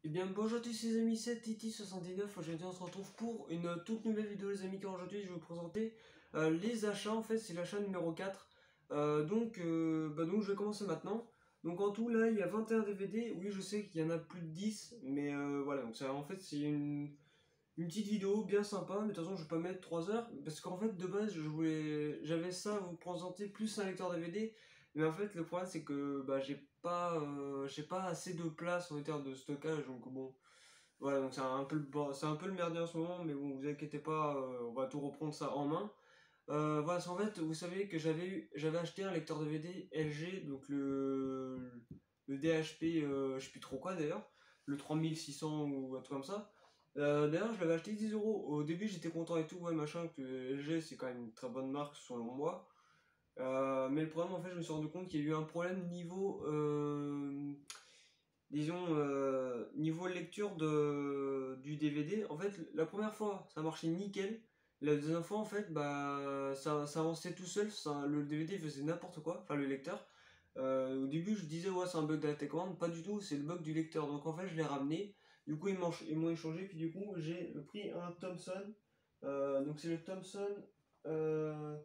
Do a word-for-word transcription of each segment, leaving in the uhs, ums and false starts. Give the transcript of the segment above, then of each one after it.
Et bien bonjour à tous les amis, c'est Titi soixante-dix-neuf. Aujourd'hui on se retrouve pour une toute nouvelle vidéo les amis, car aujourd'hui je vais vous présenter euh, les achats. En fait c'est l'achat numéro quatre. euh, donc, euh, bah donc je vais commencer maintenant. Donc en tout là il y a vingt et un D V D. Oui je sais qu'il y en a plus de dix, mais euh, voilà, donc ça, en fait c'est une, une petite vidéo bien sympa. Mais de toute façon je vais pas mettre trois heures, parce qu'en fait de base je voulais, j'avais ça à vous présenter plus un lecteur D V D. Mais en fait le problème c'est que bah, j'ai pas, euh, j'ai pas assez de place en termes de stockage, donc bon. Voilà, donc c'est un peu le bord- c'est un peu le merdier en ce moment, mais bon, vous inquiétez pas, euh, on va tout reprendre ça en main. Euh, voilà, c'est en fait, vous savez que j'avais eu, j'avais acheté un lecteur D V D L G, donc le, le D H P, euh, je sais plus trop quoi d'ailleurs, le trois mille six cents ou un truc comme ça. Euh, d'ailleurs, je l'avais acheté dix euros. Au début, j'étais content et tout, ouais, machin, que L G c'est quand même une très bonne marque selon moi. Euh, mais le problème, en fait, je me suis rendu compte qu'il y a eu un problème niveau, euh, disons, euh, niveau lecture de, du D V D. En fait, la première fois, ça marchait nickel. La deuxième fois, en fait, bah, ça, ça avançait tout seul. Ça, le D V D faisait n'importe quoi, enfin le lecteur. Euh, au début, je disais, ouais, c'est un bug de la télécommande. Pas du tout, c'est le bug du lecteur. Donc, en fait, je l'ai ramené. Du coup, ils m'ont ils m'ont échangé. Puis, du coup, j'ai pris un Thomson. Euh, donc, c'est le Thomson. Euh,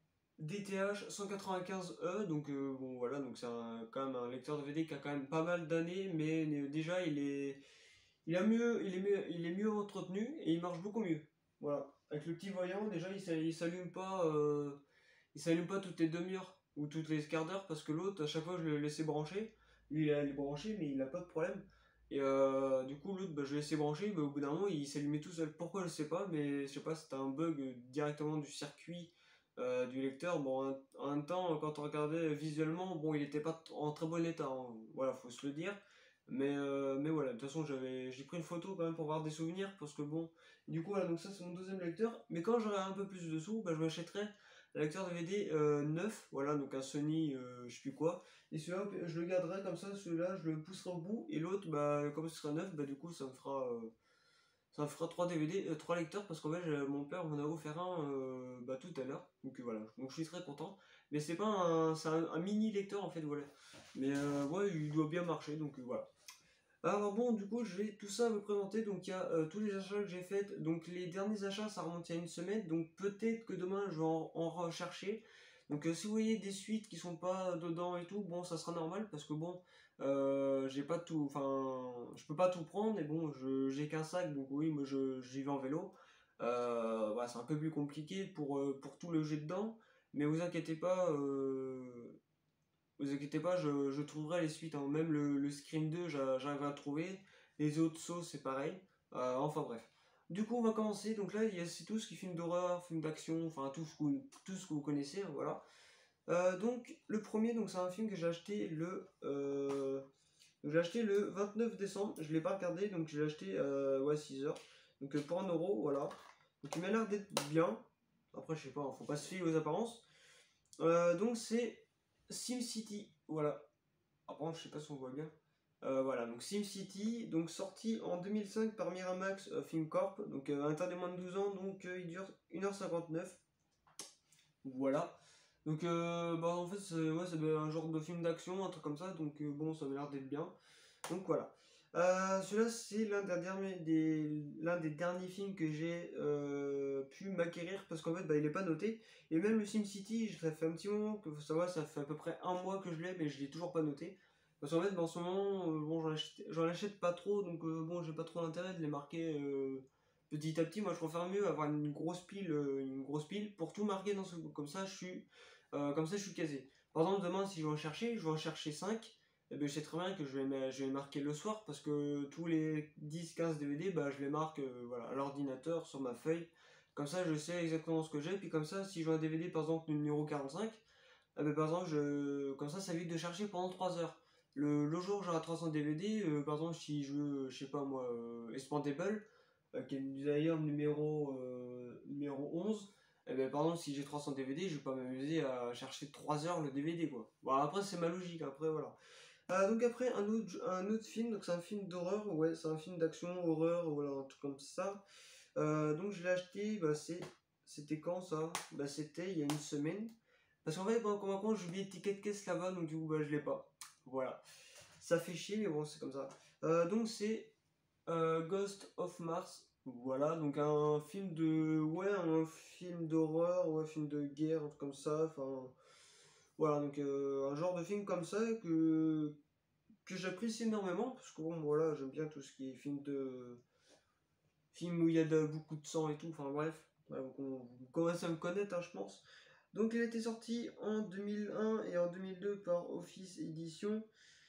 D T H cent quatre-vingt-quinze E, donc euh, bon voilà, donc c'est un- quand même un lecteur D V D qui a quand même pas mal d'années, mais euh, déjà il est, il a mieux, il est mieux, il est mieux entretenu et il marche beaucoup mieux. Voilà, avec le petit voyant, déjà il, s'al- il s'allume pas, euh, il s'allume pas toutes les demi-heures ou toutes les quarts d'heure, parce que l'autre à chaque fois je le laissais brancher, lui il a il est branché mais il a pas de problème. Et euh, du coup l'autre bah, je l'ai laissé brancher, mais au bout d'un moment il s'allumait tout seul. Pourquoi je sais pas, mais je sais pas, c'était un bug directement du circuit euh, du lecteur. Bon, en, en même temps, quand on regardait visuellement, bon, il était pas en très bon état, hein. Voilà, faut se le dire. Mais, euh, mais voilà, de toute façon, j'avais, j'ai pris une photo quand même pour avoir des souvenirs, parce que bon, du coup, voilà, donc ça c'est mon deuxième lecteur. Mais quand j'aurai un peu plus de sous, bah, je m'achèterai un lecteur D V D euh, neuf, voilà, donc un Sony, euh, je sais plus quoi. Et celui-là, je le garderai comme ça, celui-là, je le pousserai au bout. Et l'autre, bah, comme ce sera neuf, bah, du coup, ça me fera. euh, ça me fera trois D V D, euh, trois lecteurs, parce qu'en fait j'ai- mon père m'en a offert un euh, bah, tout à l'heure. Donc euh, voilà, donc je suis très content. Mais c'est pas un, c'est un, un mini lecteur en fait, voilà. Mais euh, ouais, il doit bien marcher, donc euh, voilà. Alors bon, du coup, je vais tout ça vous présenter. Donc il y a euh, tous les achats que j'ai faits. Donc les derniers achats, ça remonte il y a une semaine. Donc peut-être que demain, je vais en, en rechercher. Donc euh, si vous voyez des suites qui sont pas dedans et tout, bon, ça sera normal, parce que bon, euh, j'ai pas tout, enfin, je peux pas tout prendre. Et bon, je j'ai qu'un sac, donc oui, moi je j'y vais en vélo. Euh, voilà, c'est un peu plus compliqué pour euh, pour tout loger dedans. Mais vous inquiétez pas. Euh, vous inquiétez pas, je, je trouverai les suites, hein. Même le, le Scream deux, j'a- j'arriverai à le trouver. Les autres sauts, c'est pareil. Euh, enfin bref. Du coup, on va commencer. Donc là, il y a c'est tout ce qui est film d'horreur, film d'action, enfin tout ce que, vous- tout ce que vous connaissez, hein, voilà. Euh, donc le premier, donc c'est un film que j'ai acheté le, euh, j'ai acheté le vingt-neuf décembre. Je l'ai pas regardé, donc je l'ai acheté euh, ouais, six heures. Donc euh, pour un euro, voilà. Donc il m'a l'air d'être bien. Après, je sais pas, hein, faut pas se fier aux apparences. Euh, donc c'est SimCity, voilà. Après, je sais pas si on voit bien. Euh, voilà, donc SimCity, donc sorti en deux mille cinq par Miramax euh, Film Corp, donc euh, interdit moins de douze ans, donc euh, il dure une heure cinquante-neuf. Voilà. Donc, euh, bah, en fait, c'est ouais, c'est un genre de film d'action, un truc comme ça, donc euh, bon, ça m'a l'air d'être bien. Donc voilà. Euh, celui-là, c'est l'un des derniers, des, l'un des derniers films que j'ai euh, pu m'acquérir, parce qu'en fait, bah, il est pas noté. Et même le SimCity, ça fait un petit moment que ça va, ça fait à peu près un mois que je l'ai, mais je l'ai toujours pas noté. Parce qu'en fait, bah, en ce moment, euh, bon, j'en achète, j'en achète pas trop, donc euh, bon, j'ai pas trop l'intérêt de les marquer euh, petit à petit. Moi, je préfère mieux avoir une grosse pile, euh, une grosse pile pour tout marquer dans ce book. Comme ça, je suis, euh, comme ça, je suis casé. Par exemple, demain, si je vais en chercher, je vais en chercher cinq. Eh ben, je sais très bien que je vais, ma- je vais marquer le soir, parce que tous les dix quinze D V D, bah, je les marque euh, voilà, à l'ordinateur, sur ma feuille. Comme ça, je sais exactement ce que j'ai. Puis comme ça, si je veux un D V D, par exemple, numéro quarante-cinq, eh ben, par exemple, je... comme ça, ça évite de chercher pendant trois heures. Le, le jour où j'aurai trois cents D V D, euh, par exemple, si je veux, je sais pas moi, euh, Expandable, euh, qui est d'ailleurs numéro, euh, numéro onze, eh ben, par exemple, si j'ai trois cents D V D, je vais pas m'amuser à chercher trois heures le D V D, quoi. Bon, après, c'est ma logique, après, voilà. Euh, donc après un autre, un autre film, donc c'est un film d'horreur, ouais, c'est un film d'action, horreur, voilà, un truc comme ça. Euh, donc je l'ai acheté, bah, c'est, c'était quand ça? Bah c'était il y a une semaine. Parce qu'en fait, bon, comme un con, j'ai oublié le ticket de caisse là-bas, donc du coup, bah je l'ai pas. Voilà. Ça fait chier, mais bon, c'est comme ça. Euh, donc c'est euh, Ghost of Mars. Voilà, donc un film de... Ouais, un film d'horreur, ou un film de guerre, un truc comme ça, enfin... Voilà, donc euh, un genre de film comme ça que, que j'apprécie énormément, parce que bon, voilà, j'aime bien tout ce qui est film de... Film où il y a de, beaucoup de sang et tout, enfin bref, voilà, donc on, vous commencez à me connaître, hein, je pense. Donc il a été sorti en deux mille un et en deux mille deux par Office Edition.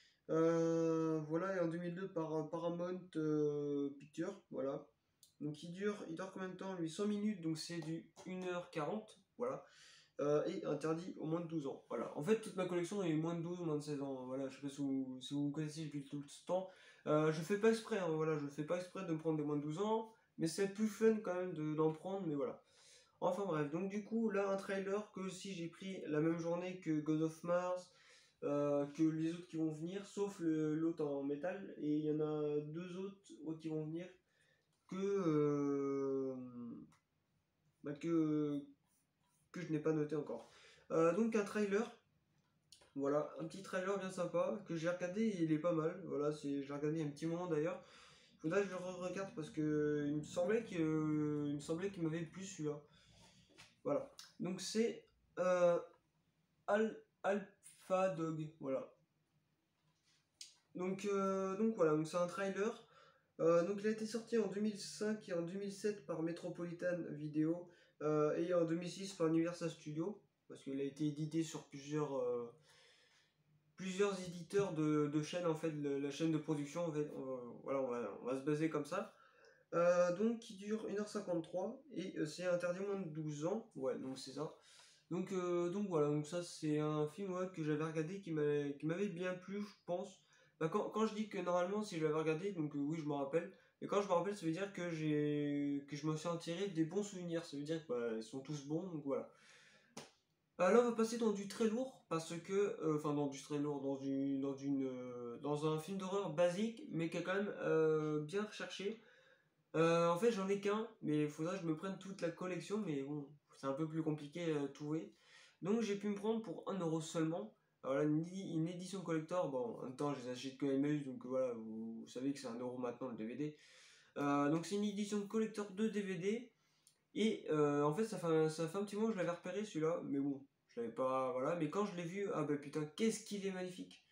Euh, voilà, et en deux mille deux par euh, Paramount euh, Pictures, voilà. Donc il dure, il dure combien de temps lui? Cent minutes, donc c'est du une heure quarante, voilà. Euh, et interdit au moins de douze ans, voilà. En fait, toute ma collection est moins de douze, moins de seize ans, voilà. Je sais pas si vous, si vous me connaissez depuis tout ce temps. Euh, je fais pas exprès, hein, voilà, je fais pas exprès de me prendre des moins de douze ans, mais c'est plus fun quand même de, d'en prendre, mais voilà. Enfin bref, donc du coup, là, un trailer que si j'ai pris la même journée que God of Mars, euh, que les autres qui vont venir, sauf le- l'autre en métal, et il y en a deux autres, autres qui vont venir que, euh, bah, que, que je n'ai pas noté encore. Euh, donc un trailer, voilà, un petit trailer bien sympa, que j'ai regardé et il est pas mal, voilà, c'est, j'ai regardé il y a un petit moment d'ailleurs. Il faudrait que je le regarde parce que il me semblait que, il me semblait qu'il m'avait plu celui-là. Voilà, donc c'est euh, Al Alpha Dog, voilà. Donc, euh, donc voilà, donc c'est un trailer. Euh, donc il a été sorti en deux mille cinq et en deux mille sept par Metropolitan Video euh, et en deux mille six par Universal Studios parce qu'il a été édité sur plusieurs, euh, plusieurs éditeurs de, de chaînes en fait, le- la chaîne de production en fait, on va, voilà, on va, on va se baser comme ça. Euh, donc qui dure une heure cinquante-trois et euh, c'est interdit moins de douze ans, ouais donc c'est ça. Donc, euh, donc voilà, donc ça c'est un film ouais, que j'avais regardé qui m'avait qui m'avait bien plu, je pense. Bah, quand, quand je dis que normalement si je l'avais regardé, donc euh, oui je me rappelle, et quand je me rappelle ça veut dire que j'ai que je me suis en tiré des bons souvenirs, ça veut dire qu'ils sont tous bons, donc voilà. Euh, là on va passer dans du très lourd, parce que, euh, enfin dans du très lourd, dans, une, dans, une, euh, dans un film d'horreur basique, mais qui est quand même euh, bien recherché. Euh, en fait j'en ai qu'un, mais il faudra que je me prenne toute la collection, mais bon, c'est un peu plus compliqué à trouver. Donc j'ai pu me prendre pour un euro seulement. Alors là, une, une édition collector, bon, en même temps, je les achète que Emmaüs, donc voilà, vous, vous savez que c'est un euro maintenant le D V D. Euh, donc c'est une édition collector de D V D. Et euh, en fait, ça fait, un, ça fait un petit moment que je l'avais repéré celui-là, mais bon, je l'avais pas, voilà. Mais quand je l'ai vu, ah bah putain, qu'est-ce qu'il est magnifique!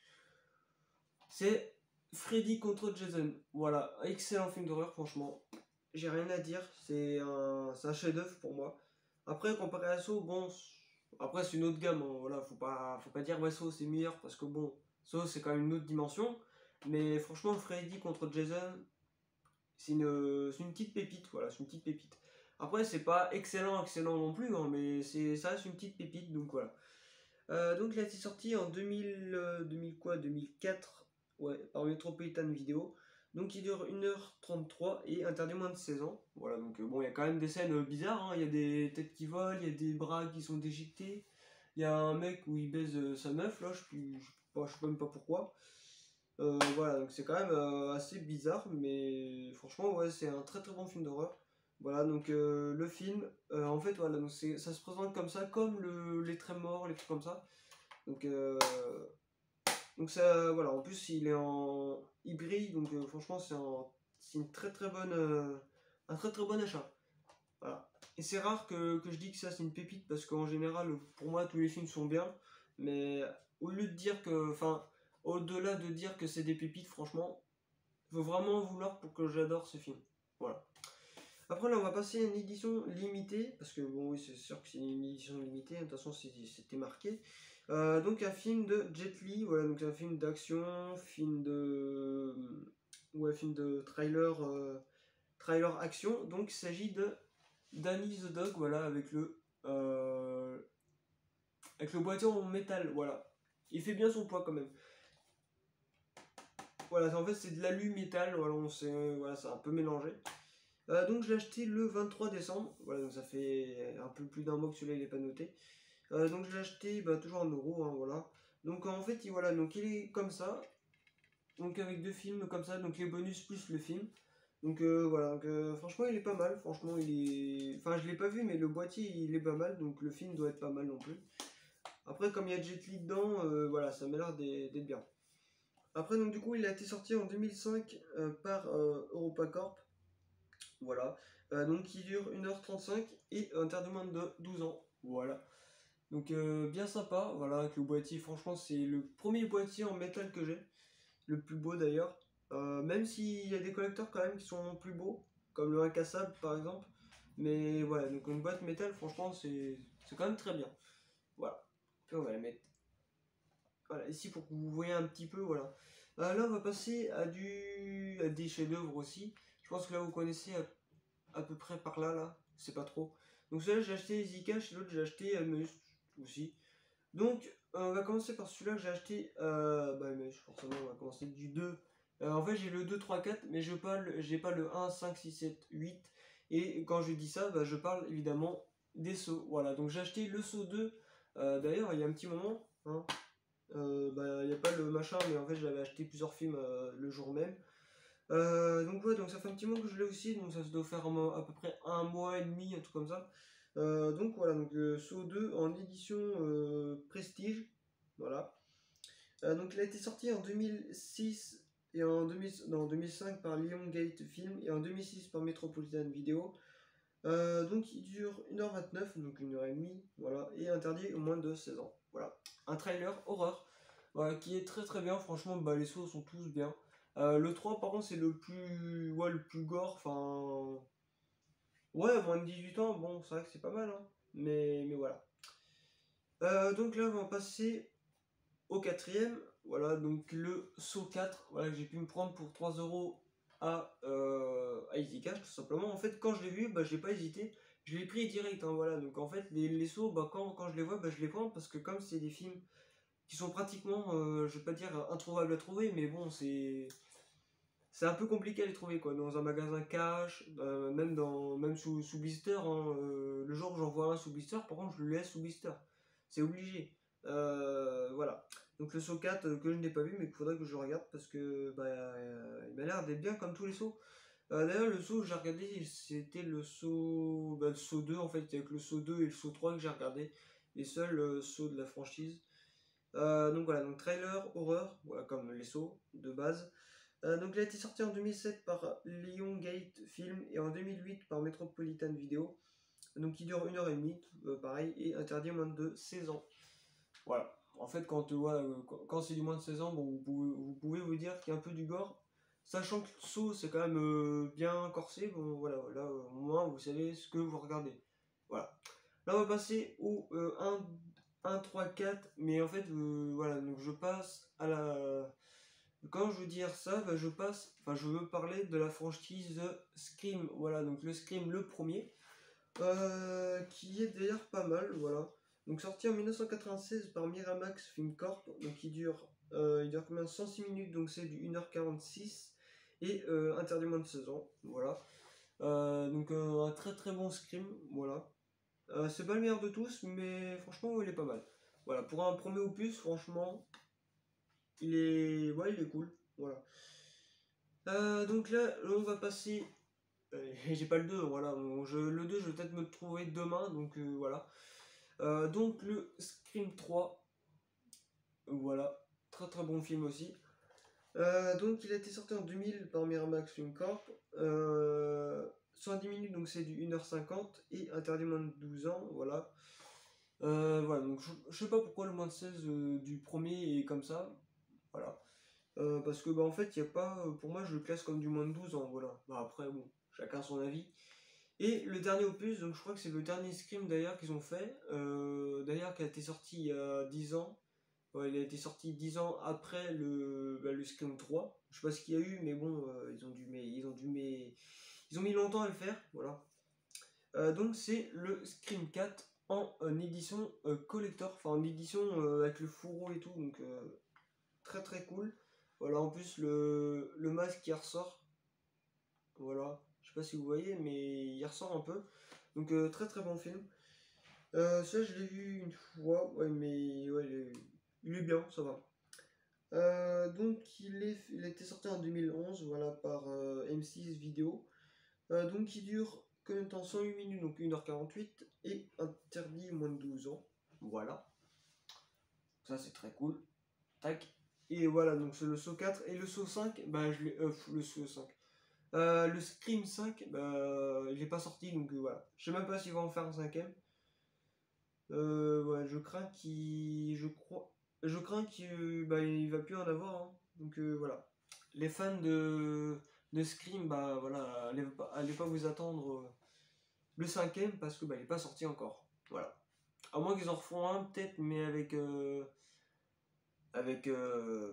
C'est Freddy contre Jason. Voilà, excellent film d'horreur, franchement. J'ai rien à dire, c'est un, c'est un chef-d'œuvre pour moi. Après, comparé à Saw, bon, après c'est une autre gamme, hein, voilà, faut pas, faut pas dire ouais, Saw c'est meilleur parce que bon, Saw c'est quand même une autre dimension. Mais franchement, Freddy contre Jason, c'est une, c'est une petite pépite, voilà, c'est une petite pépite. Après, c'est pas excellent, excellent non plus, hein, mais c'est, ça reste une petite pépite, donc voilà. Euh, donc il a été sorti en deux mille, euh, deux mille quoi, deux mille quatre, ouais, par Metropolitan Video. Donc il dure une heure trente-trois et interdit moins de seize ans. Voilà, donc euh, bon, il y a quand même des scènes euh, bizarres, hein. Il y a des têtes qui volent, il y a des bras qui sont déchiquetés. Il y a un mec où il baise euh, sa meuf, là, je ne sais sais même pas pourquoi. Euh, voilà, donc c'est quand même euh, assez bizarre, mais franchement, ouais, c'est un très très bon film d'horreur. Voilà, donc euh, le film, euh, en fait, voilà, donc c'est, ça se présente comme ça, comme le, les Trémors, les trucs comme ça. Donc, euh, donc ça, voilà, en plus, il est en hybride, donc euh, franchement, c'est un, c'est une très très bonne, euh, un très très bon achat. Voilà. Et c'est rare que, que je dis que ça c'est une pépite, parce qu'en général, pour moi, tous les films sont bien, mais au lieu de dire que, enfin, au-delà de dire que c'est des pépites, franchement, il faut vraiment vouloir pour que j'adore ce film. Voilà. Après, là, on va passer à une édition limitée, parce que, bon, oui, c'est sûr que c'est une édition limitée, de toute façon, c'était marqué. Euh, donc, un film de Jet Li, voilà, donc un film d'action, film de. Ouais, film de trailer, euh, trailer action. Donc, il s'agit de Danny the Dog, voilà, avec le. Euh, avec le boîtier en métal, voilà. Il fait bien son poids quand même. Voilà, en fait, c'est de l'alu métal, voilà, on sait, voilà, c'est un peu mélangé. Euh, donc je l'ai acheté le vingt-trois décembre, voilà, donc ça fait un peu plus d'un mois que celui-là il n'est pas noté. Euh, donc je l'ai acheté bah, toujours en euros, hein, voilà. Donc en fait, il, voilà, donc il est comme ça, donc avec deux films comme ça, donc les bonus plus le film. Donc euh, voilà, donc, euh, franchement il est pas mal, franchement il est... Enfin je l'ai pas vu, mais le boîtier il est pas mal, donc le film doit être pas mal non plus. Après comme il y a Jet Li dedans, euh, voilà, ça m'a l'air d'être bien. Après, donc du coup, il a été sorti en deux mille cinq euh, par euh, EuropaCorp. Voilà. Euh, donc il dure une heure trente-cinq et interdit moins de douze ans. Voilà. Donc euh, bien sympa, voilà, avec le boîtier, franchement c'est le premier boîtier en métal que j'ai, le plus beau d'ailleurs, euh, même s'il y a des collecteurs quand même qui sont plus beaux, comme le incassable par exemple, mais voilà, donc une boîte métal franchement c'est quand même très bien, voilà, et on va la mettre, voilà, ici pour que vous voyez un petit peu, voilà. Euh, là on va passer à, du, à des chefs-d'œuvre aussi, je pense que là vous connaissez à, à peu près par là, là, c'est pas trop, donc celui-là j'ai acheté Zcash et l'autre j'ai acheté Almeus aussi. Donc, euh, on va commencer par celui-là que j'ai acheté. Euh, bah, mais forcément, on va commencer du deux. Euh, en fait, j'ai le deux, trois, quatre, mais je parle, j'ai pas le un, cinq, six, sept, huit. Et quand je dis ça, bah, je parle évidemment des sauts. Voilà, donc j'ai acheté le saut deux. Euh, D'ailleurs, il y a un petit moment. Hein, euh, bah, il n'y a pas le machin, mais en fait, j'avais acheté plusieurs films euh, le jour même. Euh, donc, ouais, donc ça fait un petit moment que je l'ai aussi. Donc, ça se doit faire à peu près un mois et demi, un truc comme ça. Euh, donc voilà, donc euh, Saw deux en édition euh, Prestige, voilà. Euh, donc il a été sorti en deux mille six et en deux mille, non, deux mille cinq par Lionsgate Film et en deux mille six par Metropolitan Video. Euh, donc il dure une heure vingt-neuf, donc une heure trente, voilà, et interdit au moins de seize ans. Voilà, un trailer horreur, voilà, qui est très très bien, franchement, bah, les sauts sont tous bien. Euh, le trois par contre c'est le plus, ouais, le plus gore, enfin... Ouais, moins de dix-huit ans, bon, c'est vrai que c'est pas mal, hein. Mais, mais voilà. Euh, donc là, on va passer au quatrième. Voilà, donc le Saut quatre, voilà, que j'ai pu me prendre pour trois euros à, euh, à EasyCash, tout simplement. En fait, quand je l'ai vu, bah, j'ai pas hésité. Je l'ai pris direct, hein, voilà. Donc en fait, les, les sauts, bah, quand, quand je les vois, bah, je les prends parce que comme c'est des films qui sont pratiquement, euh, je vais pas dire introuvables à trouver, mais bon, c'est c'est un peu compliqué à les trouver quoi, dans un magasin cash, euh, même dans même sous, sous blister, hein, euh, le jour où j'en vois un sous blister, par contre je le laisse sous blister, c'est obligé. Euh, voilà, donc le saut quatre euh, que je n'ai pas vu mais qu'il faudrait que je regarde parce que bah, euh, il m'a l'air d'être bien comme tous les sauts. Euh, d'ailleurs le saut que j'ai regardé c'était le saut bah, le saut deux en fait, avec le saut deux et le saut trois que j'ai regardé, les seuls euh, sauts de la franchise. Euh, donc voilà, donc trailer horreur, voilà comme les sauts de base. Euh, donc il a été sorti en deux mille sept par Lionsgate Film et en deux mille huit par Metropolitan Video. Donc il dure une heure trente, euh, pareil, et interdit moins de seize ans. Voilà. En fait, quand, euh, quand, quand c'est du moins de seize ans, bon, vous, pouvez, vous pouvez vous dire qu'il y a un peu du gore. Sachant que le saut, c'est quand même euh, bien corsé. Bon, voilà, là, au moins, vous savez ce que vous regardez. Voilà. Là, on va passer au euh, un, un, trois, quatre. Mais en fait, euh, voilà, donc je passe à la... Quand je veux dire ça, bah, je passe, enfin je veux parler de la franchise Scream, voilà, donc le Scream le premier, euh, qui est d'ailleurs pas mal, voilà. Donc sorti en mille neuf cent quatre-vingt-seize par Miramax Film Corp, donc il dure, euh, il dure combien cent six minutes, donc c'est du une heure quarante-six, et euh, interdit moins de seize ans, voilà. Euh, donc euh, un très très bon Scream, voilà. Euh, c'est pas le meilleur de tous, mais franchement il est pas mal. Voilà, pour un premier opus, franchement, il est, ouais, il est cool, voilà. Euh, donc là, on va passer. euh, J'ai pas le deux, voilà. Bon, je, le deux, je vais peut-être me le trouver demain, donc euh, voilà. Euh, donc le Scream trois, voilà. Très très bon film aussi. Euh, donc il a été sorti en deux mille par Miramax Film Corp. Euh, soixante-dix minutes, donc c'est du une heure cinquante et interdit moins de douze ans, voilà. Euh, voilà, donc je, je sais pas pourquoi le moins de seize euh, du premier est comme ça, voilà. Euh, parce que bah en fait il y a pas, pour moi je le classe comme du moins de douze ans, voilà. Bah après bon, chacun son avis. Et le dernier opus, donc je crois que c'est le dernier Scream d'ailleurs qu'ils ont fait, euh, d'ailleurs qui a été sorti il y a dix ans. Ouais, il a été sorti dix ans après le, bah, le Scream trois. Je sais pas ce qu'il y a eu, mais bon, euh, ils ont dû mais ils ont dû mais ils ont mis longtemps à le faire, voilà. Euh, donc c'est le Scream quatre en, en édition euh, collector, enfin en édition euh, avec le fourreau et tout, donc euh, très très cool. Voilà, en plus le, le masque qui ressort, voilà, je sais pas si vous voyez, mais il ressort un peu. Donc euh, très très bon film. Euh, ça je l'ai vu une fois, ouais, mais ouais, il est, il est bien, ça va. Euh, donc il, est, il a été sorti en deux mille onze, voilà, par euh, M six Vidéo. Euh, donc il dure combien de temps cent huit minutes, donc une heure quarante-huit, et interdit moins de douze ans. Voilà. Ça c'est très cool. Tac. Et voilà, donc c'est le Saw quatre. Et le Saw cinq, bah je l'ai... Euh, le Saw cinq. Euh, le Scream cinq, bah il est pas sorti, donc euh, voilà. Je sais même pas s'ils vont en faire un cinquième. Euh, ouais, je crains qu'il... Je crois... Je crains qu'il bah, il va plus en avoir, hein. Donc euh, voilà. Les fans de, de Scream, bah voilà, allez pas, allez pas vous attendre euh, le cinquième parce que bah il est pas sorti encore. Voilà. À moins qu'ils en refont un peut-être, mais avec... Euh, avec... Euh,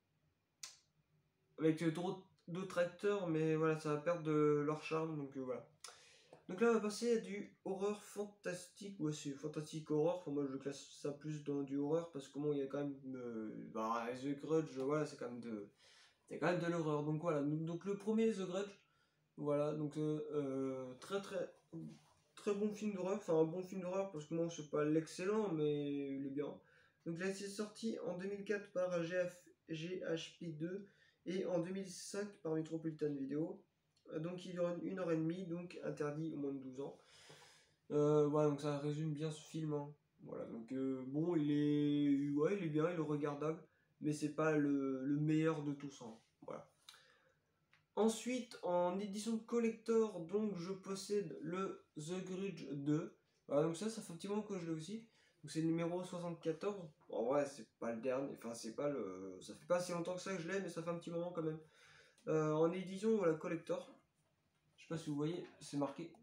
avec d'autres acteurs, mais voilà, ça va perdre de leur charme, donc euh, voilà. Donc là, on va passer à du horreur fantastique, ouais, c'est fantastique horreur, enfin, moi je classe ça plus dans du horreur, parce que bon, il y a quand même, euh, bah, The Grudge, voilà, c'est quand même de, c'est quand même de l'horreur, donc voilà, donc, donc, le premier The Grudge, voilà, donc euh, euh, très très, très bon film d'horreur, enfin un bon film d'horreur, parce que moi c'est pas l'excellent, mais il est bien. Donc là, c'est sorti en deux mille quatre par G H P deux, et en deux mille cinq par Metropolitan Video. Donc il dure une heure et demie, donc interdit au moins de douze ans. Euh, voilà, donc ça résume bien ce film, hein. Voilà, donc euh, bon, il est, ouais, il est bien, il est regardable, mais c'est pas le, le meilleur de tous, hein. Voilà. Ensuite, en édition collector, donc je possède le The Grudge deux. Voilà, donc ça, ça fait un petit moment que je l'ai aussi. Donc c'est le numéro soixante-quatorze. En vrai, c'est pas le dernier, enfin c'est pas le, ça fait pas si longtemps que ça que je l'ai, mais ça fait un petit moment quand même. Euh, en édition, voilà, collector. Je sais pas si vous voyez, c'est marqué.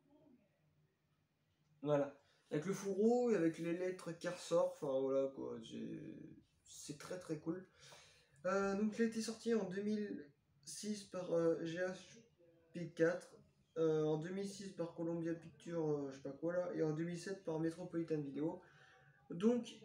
Voilà. Avec le fourreau et avec les lettres qui ressortent. Enfin voilà quoi. C'est très très cool. Euh, donc il a été sorti en deux mille six par euh, G H P quatre. Euh, en deux mille six par Columbia Pictures, euh, je sais pas quoi là. Et en deux mille sept par Metropolitan Video. Donc,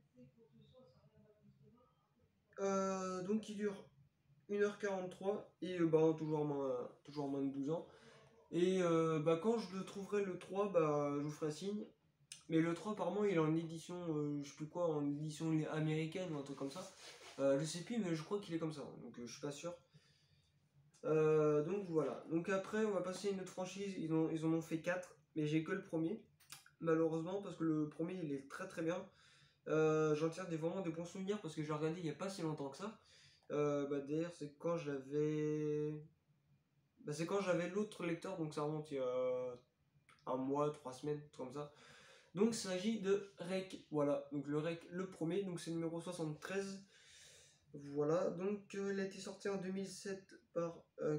euh, donc il dure une heure quarante-trois. Et euh, bah, toujours, moins, toujours moins de douze ans. Et euh, bah, quand je le trouverai le trois, bah, je vous ferai signe. Mais le trois, apparemment, il est en édition, euh, je sais plus quoi, en édition américaine ou un truc comme ça. Euh, je sais plus, mais je crois qu'il est comme ça, donc euh, je suis pas sûr. Euh, donc voilà. Donc après, on va passer à une autre franchise. Ils, ont, ils en ont fait quatre, mais j'ai que le premier, malheureusement, parce que le premier, il est très très bien. Euh, J'en tire des, vraiment des bons souvenirs parce que j'ai regardé il n'y a pas si longtemps que ça. Euh, bah, d'ailleurs, c'est quand j'avais. Bah, c'est quand j'avais l'autre lecteur, donc ça remonte il y a un mois, trois semaines, comme ça. Donc il s'agit de Rec, voilà, donc le Rec, le premier, donc c'est le numéro soixante-treize. Voilà, donc euh, il a été sorti en deux mille sept par euh,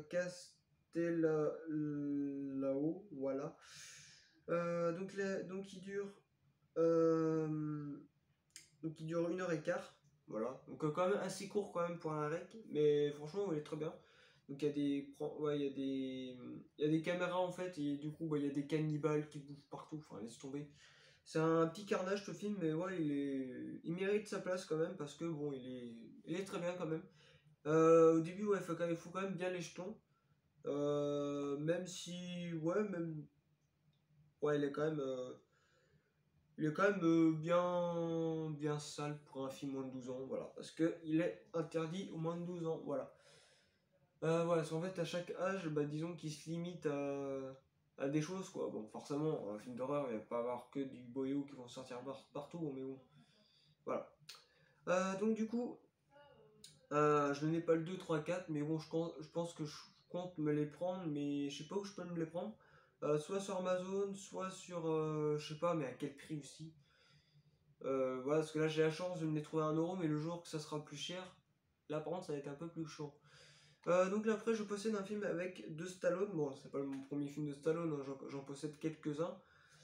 Castellao, voilà. Euh, donc, la, donc il dure euh, donc il dure une heure et quart, voilà. Donc euh, quand même assez court quand même pour un Rec, mais franchement il est très bien. Donc il y a des, ouais, il y a des, il y a des caméras en fait, et du coup bah, il y a des cannibales qui bougent partout, enfin laisse tomber. C'est un petit carnage ce film, mais ouais, il, est... il mérite sa place quand même parce que bon, il est, il est très bien quand même. Euh, au début, ouais, il faut quand même, il faut quand même bien les jetons. Euh, même si, ouais, même, ouais, il est quand même, euh, il est quand même euh, bien, bien sale pour un film moins de douze ans, voilà, parce que il est interdit au moins de douze ans, voilà. Euh, voilà, parce qu'en fait, à chaque âge, bah, disons qu'il se limite à, à des choses, quoi. Bon, forcément, un film d'horreur, il va pas avoir que du boyau qui vont sortir par- partout, mais bon. Voilà. Euh, donc du coup, euh, je n'ai pas le deux, trois, quatre, mais bon, je, je pense que je compte me les prendre, mais je sais pas où je peux me les prendre. Euh, soit sur Amazon, soit sur, euh, je sais pas, mais à quel prix aussi. Euh, voilà, parce que là j'ai la chance de me les trouver à un euro, mais le jour que ça sera plus cher, là par contre ça va être un peu plus chaud. Euh, donc là après je possède un film avec de Stallone, bon c'est pas mon premier film de Stallone, hein, j'en possède quelques-uns.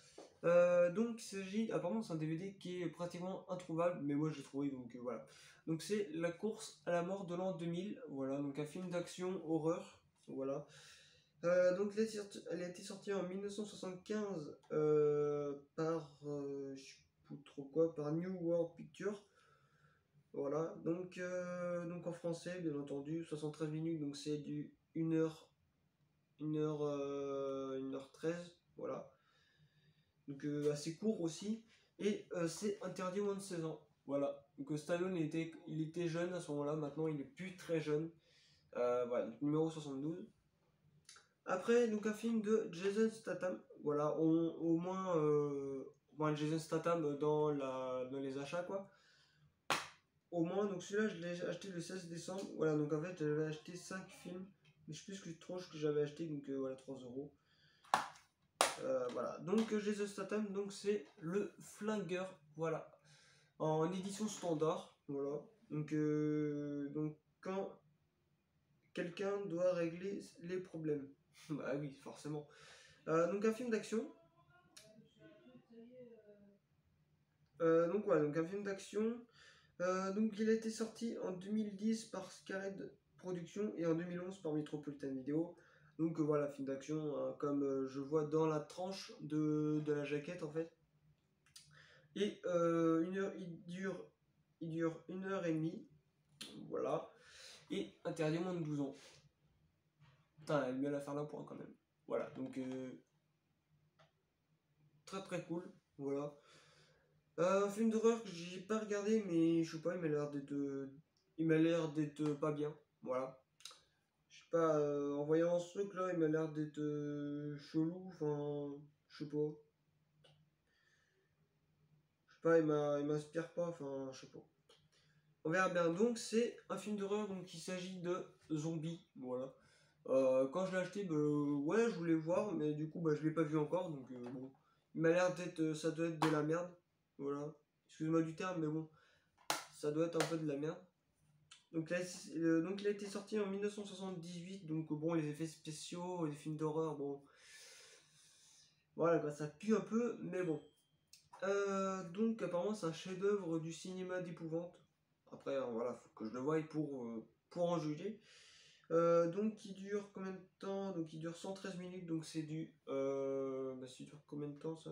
Euh, donc il s'agit, apparemment c'est un D V D qui est pratiquement introuvable, mais moi j'ai trouvé, donc euh, voilà. Donc c'est La course à la mort de l'an deux mille, voilà, donc un film d'action horreur, voilà. Euh, donc elle a été sortie en mille neuf cent soixante-quinze euh, par, euh, je sais plus trop quoi, par New World Pictures. Voilà, donc, euh, donc en français bien entendu, soixante-treize minutes, donc c'est du une heure, une heure, euh, une heure treize, voilà. Donc euh, assez court aussi, et euh, c'est interdit aux moins de seize ans. Voilà, donc euh, Stallone il était, il était jeune à ce moment-là, maintenant il est plus très jeune. Euh, voilà, donc, numéro soixante-douze. Après, donc un film de Jason Statham, voilà, on, au moins, euh, au moins Jason Statham dans, la, dans les achats, quoi. au moins. Donc celui-là, je l'ai acheté le seize décembre. Voilà, donc en fait, j'avais acheté cinq films. Mais je sais plus ce que trop ce que j'avais acheté, donc euh, voilà, trois euros. Euh, voilà, donc euh, Jason Statham, donc c'est le flingueur, voilà, en édition standard, voilà. Donc, euh, donc quand quelqu'un doit régler les problèmes, bah oui, forcément. Euh, donc un film d'action. Euh, donc voilà, donc un film d'action. Euh, donc il a été sorti en deux mille dix par Scared Productions et en deux mille onze par Metropolitan Video. Donc euh, voilà, film d'action, hein, comme euh, je vois dans la tranche de, de la jaquette en fait. Et euh, une heure, il dure, il dure une heure et demie, voilà. Et interdit aux moins de douze ans. Putain, elle a mieux à faire là point quand même. Voilà, donc euh, très très cool, voilà. Euh, un film d'horreur que j'ai pas regardé, mais je sais pas, il m'a l'air d'être, euh, il m'a l'air d'être pas bien, voilà. Je sais pas, euh, en voyant ce truc là, il m'a l'air d'être euh, chelou, enfin, je sais pas. Je sais pas, il m'a, il m'inspire pas, enfin, je sais pas. On verra bien. Donc c'est un film d'horreur, donc il s'agit de zombies, voilà. Euh, quand je l'ai acheté, bah, ouais, je voulais voir, mais du coup, bah, je l'ai pas vu encore, donc euh, bon. Il m'a l'air d'être, euh, ça doit être de la merde, voilà. Excuse-moi du terme, mais bon, ça doit être un peu de la merde. Donc, là, euh, donc il a été sorti en mille neuf cent soixante-dix-huit, donc euh, bon, les effets spéciaux, les films d'horreur, bon, voilà quoi, ça pue un peu, mais bon. Euh, donc apparemment c'est un chef-d'œuvre du cinéma d'épouvante. Après, hein, voilà, faut que je le voie pour, euh, pour en juger. Euh, donc il dure combien de temps? Donc il dure cent treize minutes, donc c'est du... Euh, bah, ça dure combien de temps ça?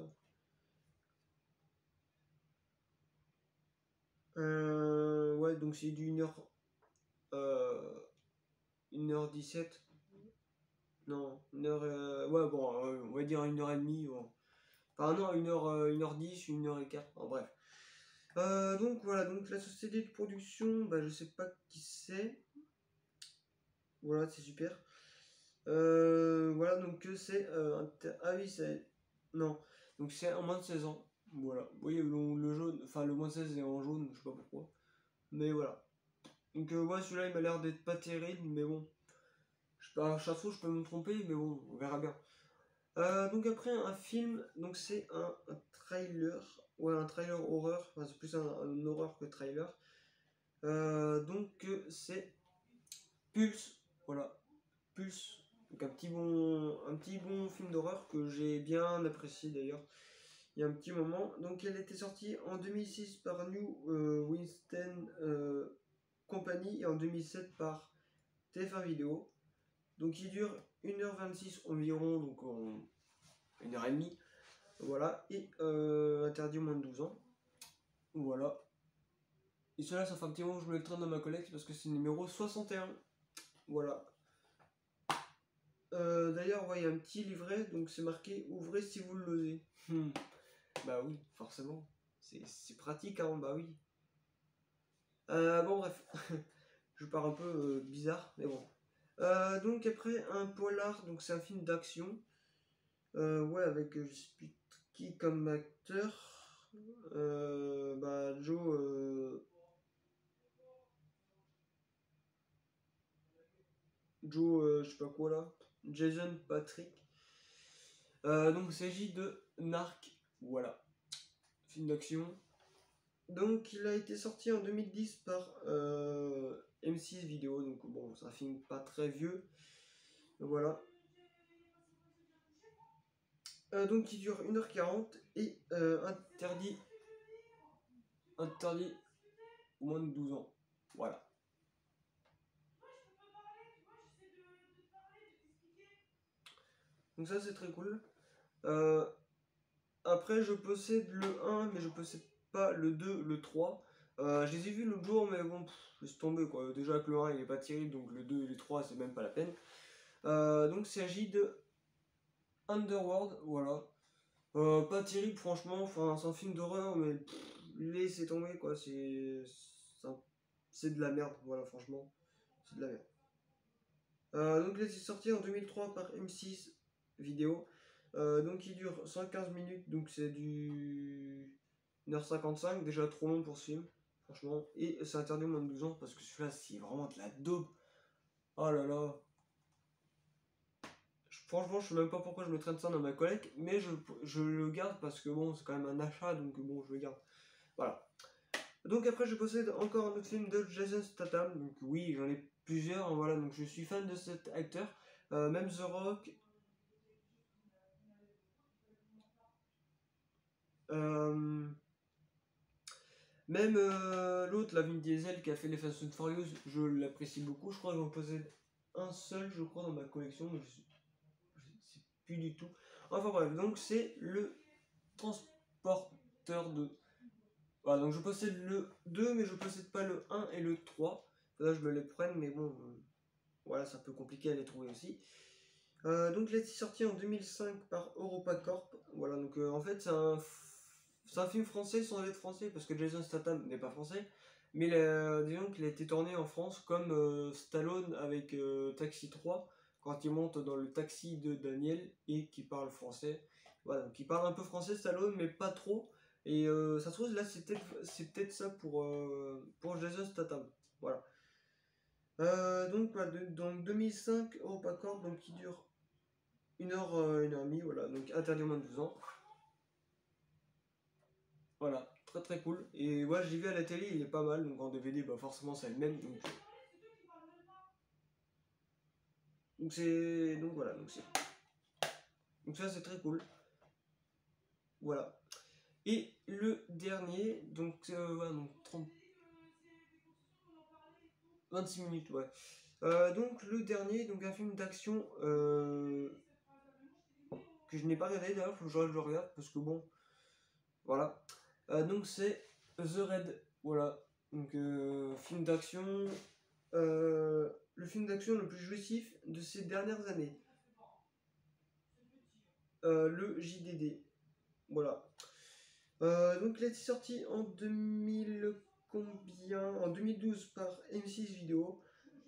euh, Ouais, donc c'est du une heure... Euh, une heure dix-sept. Non, une heure... Euh, ouais, bon, euh, on va dire une heure et demie. Bon. Enfin non, une heure, euh, une heure dix, une heure et quart. En bref. Euh, donc voilà, donc la société de production, bah, je sais pas qui c'est. Voilà, c'est super. Euh, voilà, donc euh, c'est euh, un ter- ah oui, c'est non. Donc c'est en moins de seize ans. Voilà. Vous voyez le, le jaune, enfin le moins de seize est en jaune, je sais pas pourquoi. Mais voilà. Donc euh, ouais, celui-là il m'a l'air d'être pas terrible, mais bon. Je sais pas, à chaque fois je peux me tromper, mais bon, on verra bien. Euh, donc après un film, donc c'est un, un trailer, ouais un trailer horreur, enfin c'est plus un, un horreur que trailer. Euh, donc euh, c'est Pulse, voilà, Pulse. Donc un petit bon, un petit bon film d'horreur que j'ai bien apprécié d'ailleurs. Il y a un petit moment. Donc elle était sortie en deux mille six par New euh, Winston euh, Company et en deux mille sept par T F un Vidéo. Donc il dure une heure vingt-six environ, donc en une heure trente. Voilà, et euh, interdit aux moins de douze ans. Voilà. Et cela, ça fait un petit moment que je me le traîne dans ma collecte parce que c'est le numéro soixante et un. Voilà. Euh, D'ailleurs, ouais, il y a un petit livret, donc c'est marqué ouvrez si vous l'osez. Hmm. Bah oui, forcément. C'est pratique, hein, bah oui. Euh, bon, bref. Je pars un peu euh, bizarre, mais bon. Euh, donc après, un polar, donc c'est un film d'action. Euh, ouais, avec euh, je sais plus qui comme acteur. Euh, bah Joe... Euh, Joe, euh, je sais pas quoi là. Jason Patrick. Euh, donc il s'agit de Narc. Voilà. Film d'action. Donc il a été sorti en deux mille dix par euh, M six Vidéo. Donc bon, c'est un film pas très vieux. Voilà. Euh, donc il dure une heure quarante et euh, interdit, interdit au moins de douze ans. Voilà. Donc ça c'est très cool. Euh, après je possède le un mais je possède pas le deux, le trois. Euh, je les ai vus l'autre jour mais bon, pff, laisse tomber quoi. Déjà que le un il est pas terrible donc le deux et le trois c'est même pas la peine. Euh, donc il s'agit de Underworld, voilà. Euh, pas terrible franchement, enfin c'est un film d'horreur mais pff, laissez tomber quoi, c'est c'est de la merde, voilà franchement, c'est de la merde. Euh, donc là c'est sorti en deux mille trois par M six Vidéo, euh, donc il dure cent quinze minutes, donc c'est du une heure cinquante-cinq, déjà trop long pour ce film, franchement, et c'est interdit au moins de douze ans, parce que celui-là, c'est vraiment de la daube. Oh là là. Franchement, je sais même pas pourquoi je me traîne ça dans ma collecte, mais je, je le garde parce que bon, c'est quand même un achat, donc bon, je le garde. Voilà. Donc après, je possède encore un autre film de Jason Statham, donc oui, j'en ai plusieurs, voilà, donc je suis fan de cet acteur. Euh, même The Rock. Euh, même euh, l'autre, la Vin Diesel, qui a fait les Fast and Furious, je l'apprécie beaucoup. Je crois que j'en possède un seul, je crois, dans ma collection, mais je sais, je sais plus du tout. Enfin bref, donc c'est le transporteur de... Voilà, donc je possède le deux, mais je possède pas le un et le trois. Là, je me les prenne, mais bon, euh, voilà, c'est un peu compliqué à les trouver aussi. Euh, donc, il a été sorti en deux mille cinq par EuropaCorp. Voilà, donc euh, en fait, c'est un, c'est un film français sans être français, parce que Jason Statham n'est pas français. Mais euh, disons qu'il a été tourné en France comme euh, Stallone avec euh, Taxi trois, quand il monte dans le taxi de Daniel et qui parle français. Voilà, donc il parle un peu français, Stallone, mais pas trop. Et euh, ça se trouve, là, c'est peut-être c'est peut-être ça pour, euh, pour Jason Statham. Voilà. Euh, donc, voilà, de- donc deux mille cinq, EuropaCorp, donc qui dure une heure, euh, une heure et demie, voilà, donc interdit au moins de douze ans. Voilà, très très cool. Et ouais, j'ai vu à la télé, il est pas mal, donc en D V D, bah forcément c'est le même. Donc donc c'est. Donc voilà, donc c'est. Donc ça c'est très cool. Voilà. Et le dernier, donc euh, voilà, donc trente. vingt-six minutes, ouais. Euh, donc le dernier, donc un film d'action euh, que je n'ai pas regardé d'ailleurs, faut que je le regarde parce que bon, voilà. Euh, donc c'est The Raid, voilà. Donc euh, film d'action, euh, le film d'action le plus jouissif de ces dernières années. Euh, le J D D, voilà. Euh, donc il a été sorti en deux mille combien En deux mille douze par M six Vidéo.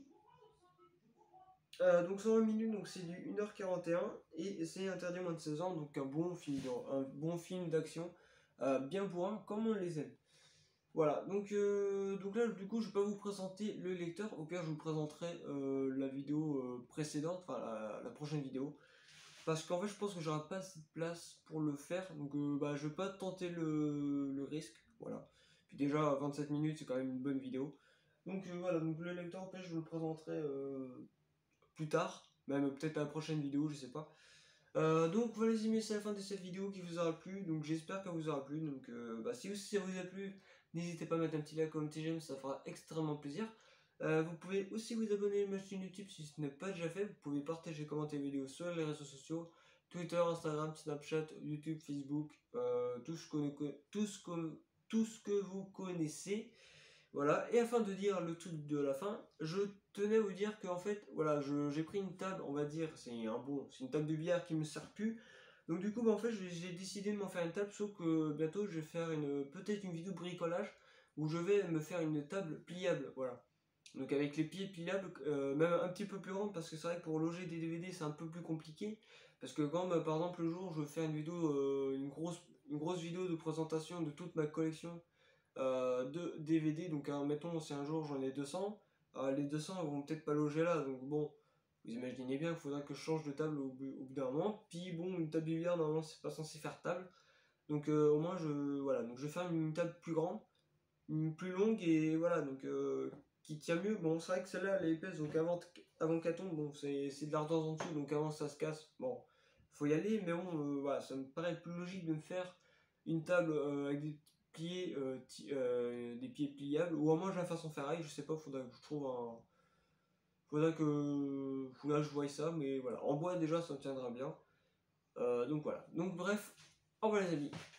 Euh, donc cent vingt minutes, donc c'est du une heure quarante et un et c'est interdit moins de seize ans, donc un bon film, un bon film d'action, euh, bien bourrin comme on les aime. Voilà, donc, euh, donc là du coup je vais pas vous présenter le lecteur, au pire je vous présenterai euh, la vidéo euh, précédente, enfin la, la prochaine vidéo. Parce qu'en fait je pense que j'aurai pas assez de place pour le faire, donc euh, bah, je vais pas tenter le, le risque, voilà. Puis déjà vingt-sept minutes c'est quand même une bonne vidéo. Donc euh, voilà, donc le lecteur en fait je vous le présenterai euh, plus tard, même peut-être à la prochaine vidéo, je sais pas. Euh, donc voilà les amis, c'est la fin de cette vidéo qui vous aura plu, donc j'espère qu'elle vous aura plu, donc euh, bah, si aussi ça vous a plu, n'hésitez pas à mettre un petit like ou un petit j'aime, ça fera extrêmement plaisir. Euh, vous pouvez aussi vous abonner à ma chaîne YouTube si ce n'est pas déjà fait, vous pouvez partager, commenter les vidéos sur les réseaux sociaux, Twitter, Instagram, Snapchat, YouTube, Facebook, euh, tout, ce que, tout, ce que, tout ce que vous connaissez. Voilà, et afin de dire le truc de la fin, je tenais à vous dire qu'en fait, voilà, j'ai pris une table, on va dire, c'est un bon, c'est une table de billard qui me sert plus. Donc du coup, bah, en fait, j'ai décidé de m'en faire une table, sauf que bientôt, je vais faire une peut-être une vidéo bricolage où je vais me faire une table pliable, voilà. Donc avec les pieds pliables, euh, même un petit peu plus grande, parce que c'est vrai que pour loger des D V D, c'est un peu plus compliqué. Parce que quand, bah, par exemple, le jour, je veux faire une vidéo, euh, une grosse, une grosse vidéo de présentation de toute ma collection euh, de D V D, donc hein, mettons si un jour j'en ai deux cents, euh, les deux cents vont peut-être pas loger là, donc bon, vous imaginez bien qu'il faudra que je change de table au, au bout d'un moment, puis bon, une table de billard normalement c'est pas censé faire table, donc euh, au moins je, voilà, donc je vais faire une table plus grande, une plus longue et voilà, donc euh, qui tient mieux. Bon, c'est vrai que celle-là elle est épaisse, donc avant, avant qu'elle tombe, bon, c'est de l'ardoise en dessous, donc avant ça se casse, bon, faut y aller, mais bon, euh, voilà, ça me paraît plus logique de me faire une table euh, avec des pieds, euh, euh, des pieds pliables, ou au moins je la fasse en ferraille, je sais pas, faudra que je trouve un. Faudra que, faudra que je voie ça, mais voilà, en bois déjà ça tiendra bien. Euh, donc voilà, donc bref, au revoir les amis.